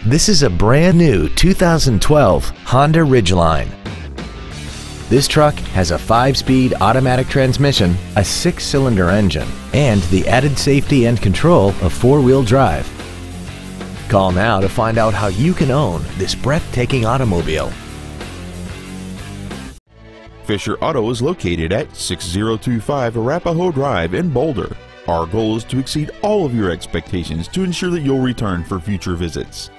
This is a brand new 2012 Honda Ridgeline. This truck has a 5-speed automatic transmission, a 6-cylinder engine, and the added safety and control of 4-wheel drive. Call now to find out how you can own this breathtaking automobile. Fisher Auto is located at 6025 Arapahoe Drive in Boulder. Our goal is to exceed all of your expectations to ensure that you'll return for future visits.